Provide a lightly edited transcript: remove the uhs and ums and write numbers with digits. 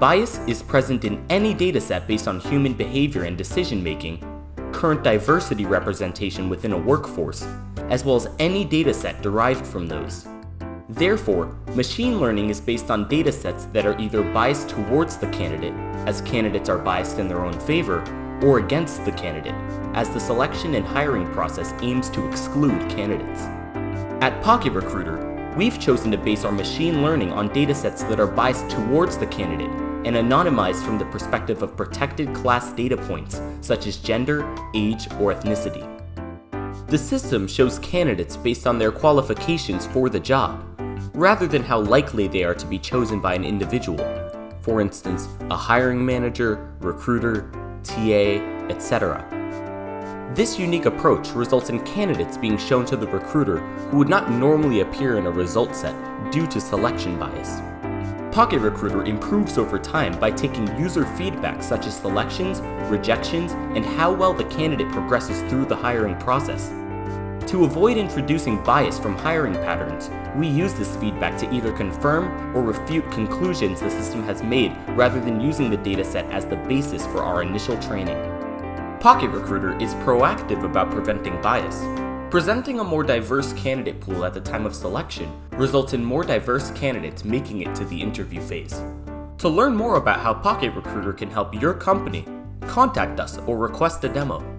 Bias is present in any dataset based on human behavior and decision-making, current diversity representation within a workforce, as well as any dataset derived from those. Therefore, machine learning is based on datasets that are either biased towards the candidate, as candidates are biased in their own favor, or against the candidate, as the selection and hiring process aims to exclude candidates. At Pocket Recruiter, we've chosen to base our machine learning on datasets that are biased towards the candidate and anonymized from the perspective of protected class data points such as gender, age, or ethnicity. The system shows candidates based on their qualifications for the job, rather than how likely they are to be chosen by an individual. For instance, a hiring manager, recruiter, TA, etc. This unique approach results in candidates being shown to the recruiter who would not normally appear in a result set due to selection bias. Pocket Recruiter improves over time by taking user feedback such as selections, rejections, and how well the candidate progresses through the hiring process. To avoid introducing bias from hiring patterns, we use this feedback to either confirm or refute conclusions the system has made rather than using the dataset as the basis for our initial training. Pocket Recruiter is proactive about preventing bias. Presenting a more diverse candidate pool at the time of selection results in more diverse candidates making it to the interview phase. To learn more about how Pocket Recruiter can help your company, contact us or request a demo.